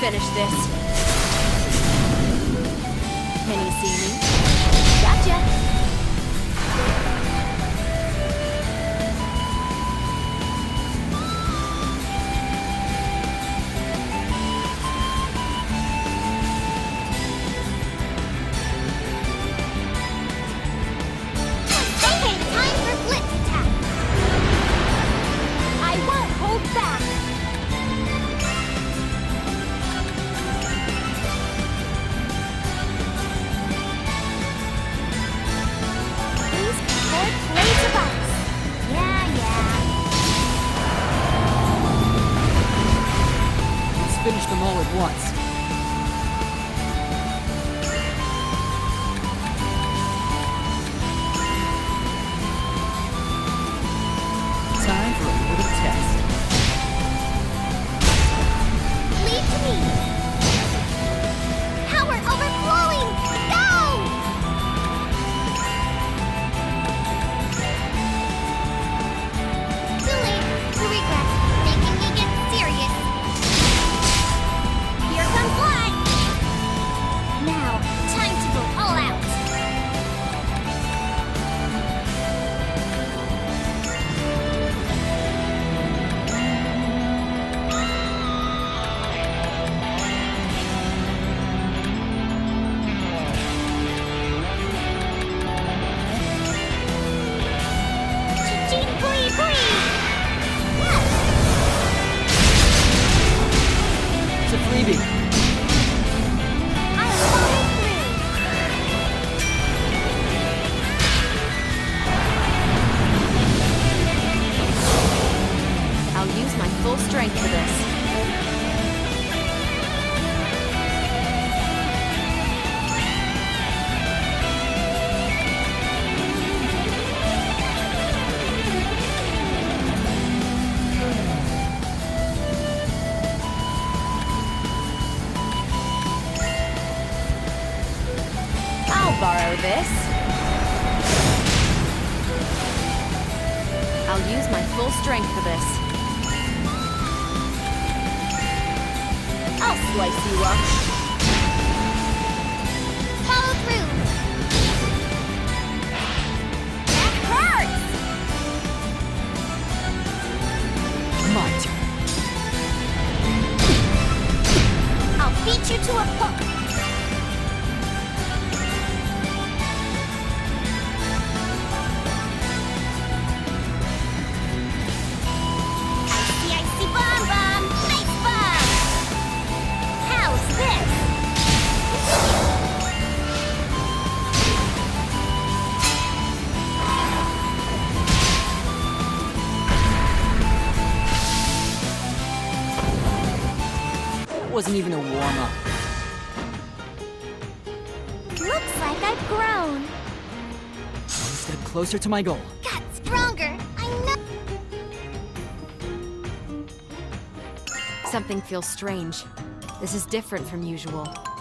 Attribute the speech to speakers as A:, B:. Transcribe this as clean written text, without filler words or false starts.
A: finish this. Can you see me? Gotcha!
B: Okay, time for blitz attack. I won't hold back. These four plays of ice. Yeah.
C: Let's finish them all at once. Time for a little test.
B: Lead to me. Power overflowing. Go! Too late to regret making me get serious. Here comes light. Now, time to go all out. Ching pui pui. Yes.
C: It's a freebie.
B: I'll follow through.
A: I'll use my full strength for this. I'll borrow this. I'll use my full strength for this. I'll slice you up.
B: Follow through. That hurts.
C: My turn.
B: I'll beat you to a pulp. Icy bomb bomb. Ice bomb. How's this?
C: That wasn't even a warm-up.
B: Looks like I've grown.
C: One step closer to my goal.
B: Got stronger. I know.
A: Something feels strange. This is different from usual.